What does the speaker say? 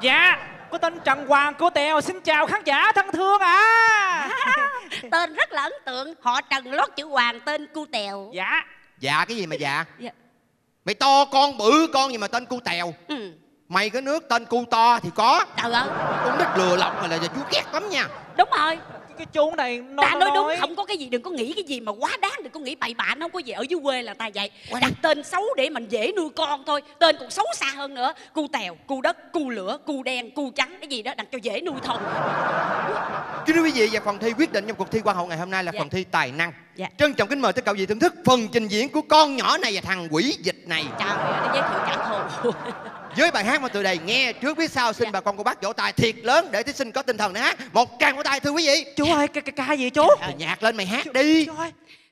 Dạ, cô tên Trần Hoàng cô Tèo. Xin chào khán giả thân thương Tên rất là ấn tượng. Họ Trần lót chữ Hoàng, tên Cu Tèo. Dạ. Dạ cái gì mà dạ? Dạ. Mày to con bự con gì mà tên Cu Tèo? Mày cái nước tên Cu To thì có. Trời ơi, Con đất lừa lọc mà là chú ghét lắm nha. đúng rồi. Cái chú này Ta nói đúng, không có cái gì, đừng có nghĩ cái gì mà quá đáng, đừng có nghĩ bậy bạ. Nó không có gì, ở dưới quê là ta vậy. Đặt tên xấu để mình dễ nuôi con thôi. Tên còn xấu xa hơn nữa. Cu Tèo, Cu Đất, Cu Lửa, Cu Đen, Cu Trắng, cái gì đó đặt cho dễ nuôi thôi. Kính thưa quý vị, và phần thi quyết định trong cuộc thi Hoa hậu ngày hôm nay là phần thi tài năng. Trân trọng kính mời tất cả quý vị thưởng thức phần trình diễn của con nhỏ này và thằng quỷ dịch này. Trời ơi, nó giới thiệu trả thù. Với bài hát mà từ đây nghe trước biết sau, xin bà con cô bác vỗ tay thiệt lớn để thí sinh có tinh thần để hát. Một tràng vỗ tay thưa quý vị. Chú ơi, ca gì chú? Nhạc lên mày hát đi. Chú ơi.